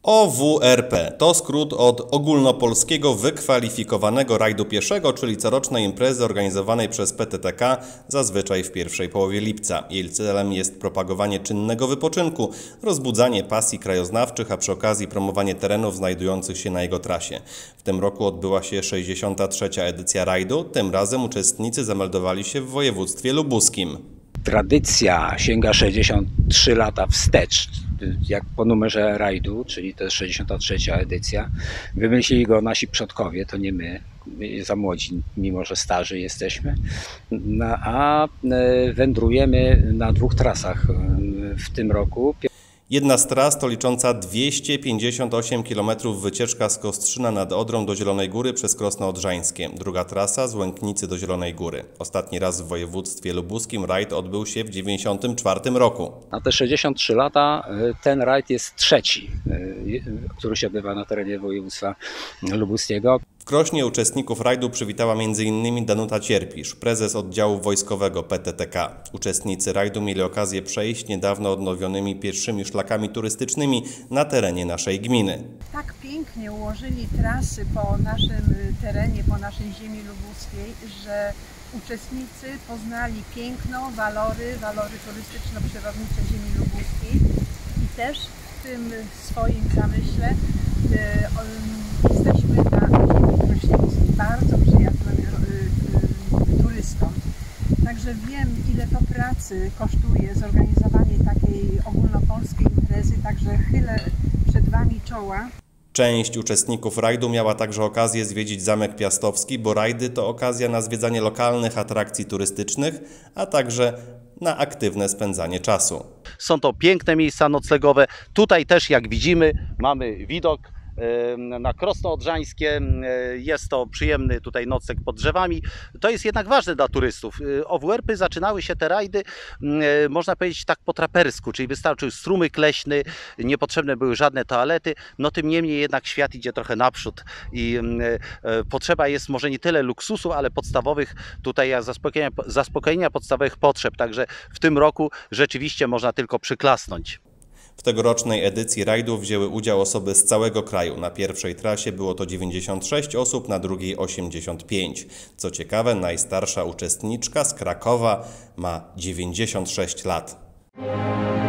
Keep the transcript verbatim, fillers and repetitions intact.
O W R P to skrót od Ogólnopolskiego Wykwalifikowanego Rajdu Pieszego, czyli corocznej imprezy organizowanej przez P T T K zazwyczaj w pierwszej połowie lipca. Jej celem jest propagowanie czynnego wypoczynku, rozbudzanie pasji krajoznawczych, a przy okazji promowanie terenów znajdujących się na jego trasie. W tym roku odbyła się sześćdziesiąta trzecia edycja rajdu, tym razem uczestnicy zameldowali się w województwie lubuskim. Tradycja sięga sześćdziesiąt trzy lata wstecz, jak po numerze rajdu, czyli to jest sześćdziesiąta trzecia edycja. Wymyślili go nasi przodkowie, to nie my, my za młodzi, mimo że starzy jesteśmy. No, a wędrujemy na dwóch trasach w tym roku. Jedna z tras to licząca dwieście pięćdziesiąt osiem kilometrów wycieczka z Kostrzyna nad Odrą do Zielonej Góry przez Krosno Odrzańskie. Druga trasa z Łęknicy do Zielonej Góry. Ostatni raz w województwie lubuskim rajd odbył się w dziewięćdziesiątym czwartym roku. Na te sześćdziesiąt trzy lata ten rajd jest trzeci, który się odbywa na terenie województwa lubuskiego. W Krośnie uczestników rajdu przywitała między innymi Danuta Cierpisz, prezes oddziału wojskowego P T T K. Uczestnicy rajdu mieli okazję przejść niedawno odnowionymi pierwszymi szlakami turystycznymi na terenie naszej gminy. Tak pięknie ułożyli trasy po naszym terenie, po naszej ziemi lubuskiej, że uczestnicy poznali piękno, walory, walory turystyczno-przyrodnicze ziemi lubuskiej i też w tym swoim zamyśle e, o, jesteśmy na ziemi krośnieńskiej bardzo przyjazną e, turystom. Także wiem, ile to pracy kosztuje zorganizowanie takiej ogólnopolskiej imprezy, także chylę przed Wami czoła. Część uczestników rajdu miała także okazję zwiedzić Zamek Piastowski, bo rajdy to okazja na zwiedzanie lokalnych atrakcji turystycznych, a także na aktywne spędzanie czasu. Są to piękne miejsca noclegowe. Tutaj też, jak widzimy, mamy widok na Krosno Odrzańskie. Jest to przyjemny tutaj nocleg pod drzewami. To jest jednak ważne dla turystów. O W R P zaczynały się te rajdy, można powiedzieć tak po trapersku, czyli wystarczył strumyk leśny, niepotrzebne były żadne toalety, no tym niemniej jednak świat idzie trochę naprzód i potrzeba jest może nie tyle luksusu, ale podstawowych tutaj zaspokojenia, zaspokojenia podstawowych potrzeb. Także w tym roku rzeczywiście można tylko przyklasnąć. W tegorocznej edycji rajdu wzięły udział osoby z całego kraju. Na pierwszej trasie było to dziewięćdziesiąt sześć osób, na drugiej osiemdziesiąt pięć. Co ciekawe, najstarsza uczestniczka z Krakowa ma dziewięćdziesiąt sześć lat.